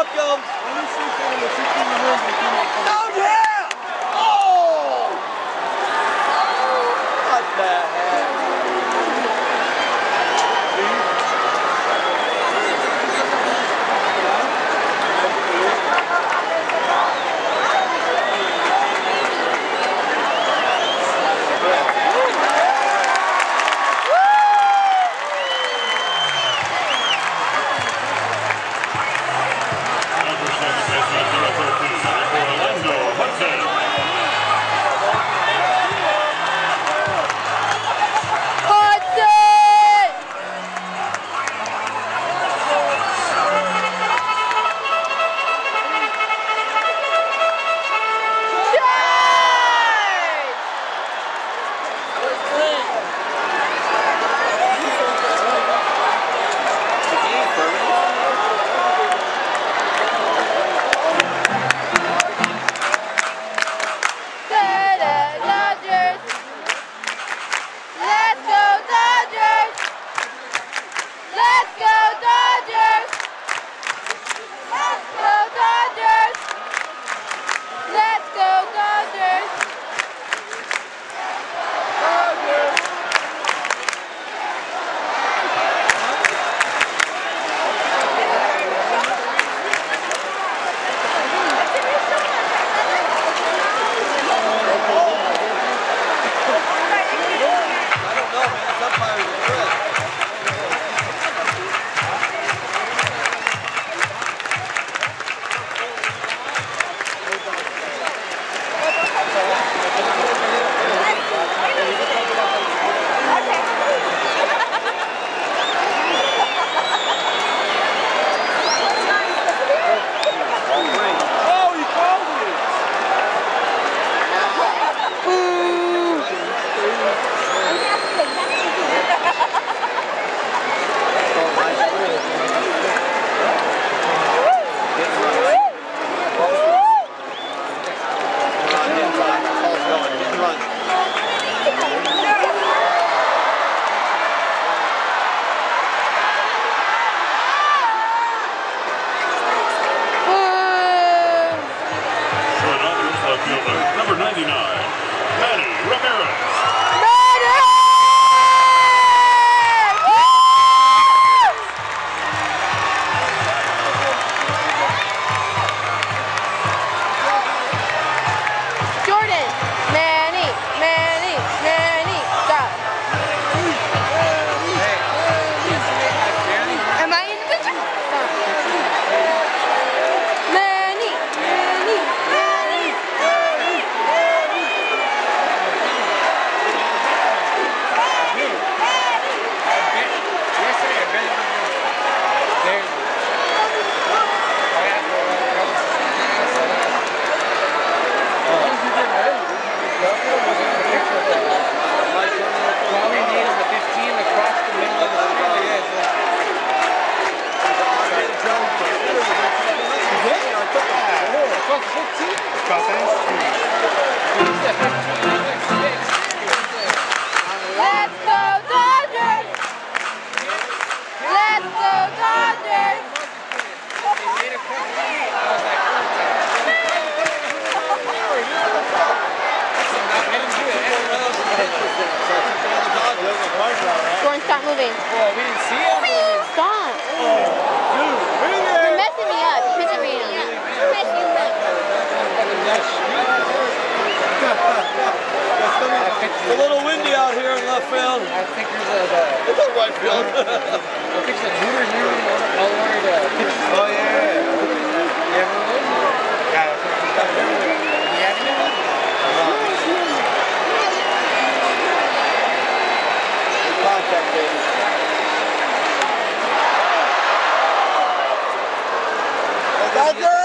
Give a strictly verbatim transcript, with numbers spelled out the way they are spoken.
welcome. Oh yeah! Oh! What the heck? Number ninety-nine, Manny Ramirez. Jordan, Manny, Manny, Manny, stop. Am I in the picture? Stop. Manny, Manny, Manny. Let's go Dodgers! Let's go Dodgers! Jordan, stop moving. Well, we didn't see him. Stop. You're messing me up. You're pissing me off. You're messing me up. It's a little windy out here in left field. I think there's a... It's a right field. I think there's a Hooters here all the way to... Oh, yeah. Yeah, that's what we got to do. Contact, baby. Dodgers!